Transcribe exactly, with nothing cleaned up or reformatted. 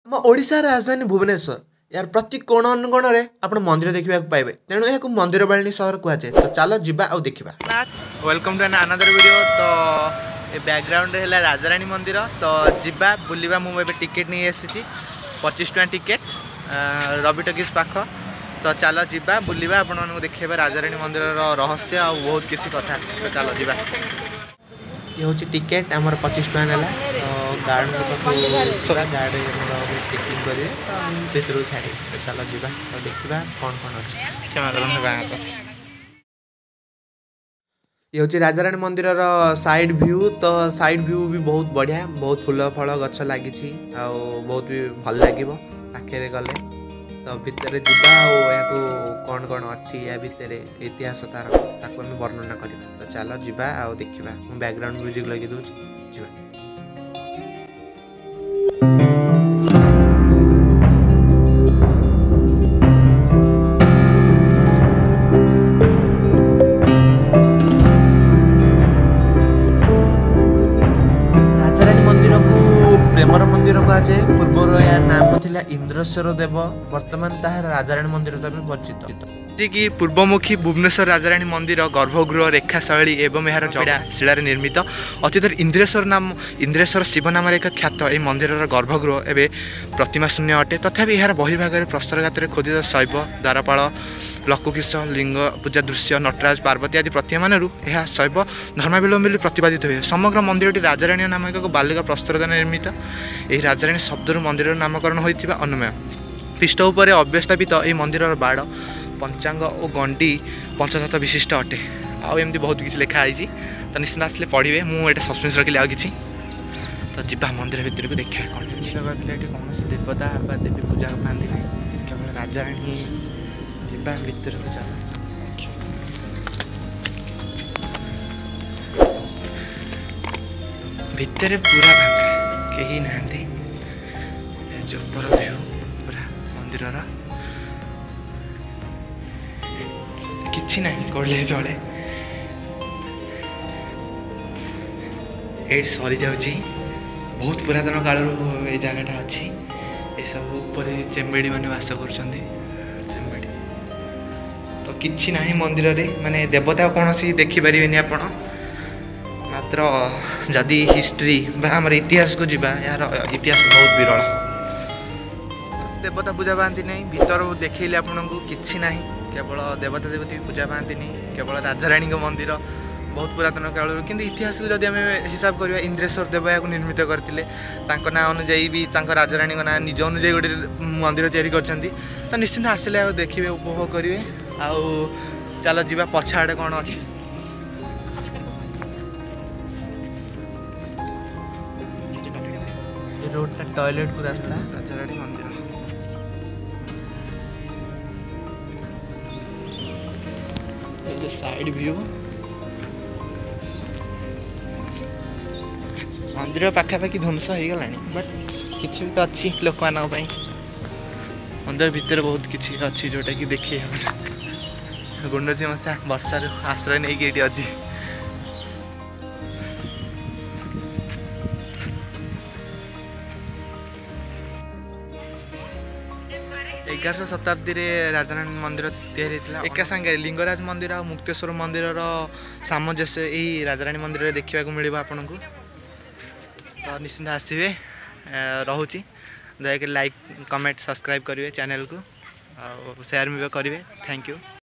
आम ओडिशा राजधानी भुवनेश्वर यार प्रति कोण अनुकोण में आप मंदिर देखा पाइबे तेणु यह मंदिर मालिनी सहर कहुए तो चलो जीवा आउ देखा। Welcome to another video. तो ये बैकग्राउंड है राजाराणी मंदिर तो जीवा बुलवा मुझे टिकेट नहीं आसी पच्चीस टका टिकेट रवि टॉकीज पाख तो चलो जीवा बुलवा आपको देखा राजाराणी मंदिर रहस्य आ बहुत किसी कथा तो चलो जीवा। ये हूँ टिकेट आमर पच्चीस टका ना गार्ड छुआ गार्ड चेकिंग करेंगे भर छाड़ी तो चलो जीवा तो देखा कौन कौन अच्छे। ये हूँ राजाराणी मंदिर साइड व्यू तो साइड व्यू भी बहुत बढ़िया बहुत फूल फल गछ लगी बहुत भी भल लगे पाखे गले तो भितर जा कौन कौन अच्छी या भितर इतिहास तार ताको आम वर्णना करवा तो चलो जीवा आ देखा। बैकग्राउंड म्यूजिक लगे दूँ जीवा। प्रेमर मंदिर कहुए पूर्वर या नाम थिला इंद्रेश्वर देव वर्तमान ताहा राजाराणी मंदिर भाव परिचित कि पूर्वमुखी भुवनेश्वर राजाराणी मंदिर गर्भगृह रेखा शैली एवं यार जड़ा शिलार निर्मित अतीतर इंद्रेश्वर नाम इंद्रेश्वर शिव नाम एक ख्यात यह मंदिर गर्भगृह एवं प्रतिमा शून्य अटे तथापि यार बहिर्भाग प्रस्तरघात खोदित शैव द्वारपाल लकुकिश लिंग पूजा दृश्य नटराज पार्वती आदि प्रतिमा मानू यह शैव धर्मावलम्बी प्रतिपादित हुए। समग्र मंदिरटी राजाराणी नामक एक बालिका प्रस्तर द्वारा निर्मित यह राजाराणी शब्द मंदिर नामकरण होता अनुमेय पृष्ठ उपर अव्यवस्थापित यह मंदिर बाड़ पंचांग और गंडी पंचतत्व विशिष्ट अटे आमती बहुत किसी लिखाई तो निश्चित आसले पढ़े मुझे सस्पेंस रखिली आ कि तो जीवा मंदिर भितर को देखा कौन कौन देवता देवी पूजा पाती केवल राजाराणी जीवा भितर को चल भितर पूरा भांगा कहीं नहांती जो ऊपर व्यू पूरा मंदिर किछि नहीं कहले चले ये सरी जाऊँगी बहुत पुरातन काल ये जगटा अच्छी ये सब ऊपर चेम्बेड़ी मैंने बास कर चेम्बेड़ी तो किछि नहीं मंदिर रे माने देवता कौन सी देखिपारे आप मात्र जदि हिस्ट्री आम इतिहास को जीवा यार इतिहास बहुत विरल देवता पूजा पाती नहीं भीतर देखिले आपन को किछि नहीं केवल देवता देवती पूजा पाती केवल राजाराणी मंदिर बहुत पुरातन काल कि इतिहास को जब आम हिसाब करवा इंद्रेश्वर देव या निर्मित करते ना अनुजाई भी राजाराणी ना निज अनुजाई गोटे मंदिर तैयारी कर तो निश्चिंत आसिले देखिए उपभोग करेंगे आउ चलो जीवा पछाड़े कौन अच्छी। रोड टॉयलेट को रास्ता राजाराणी मंदिर साइड व्यू मंदिर पाखापाखि ध्वंस हो गला बट किसी भी तो अच्छी लोक मान मंदिर भितर बहुत किसी अच्छी जोटा कि देखिए गुंडची मशा वर्षार आश्रय नहीं कि अच्छी एगारश शताब्दी में राजाराणी मंदिर या एका सांगे लिंगराज मंदिर और मुक्तेश्वर मंदिर सामंजस्य यही राजाराणी मंदिर देखा मिल आपन को तो निश्चिंत आसवे रोचे दयाक लाइक कमेंट सब्सक्राइब करेंगे चैनल को और शेयर भी करेंगे। Thank you.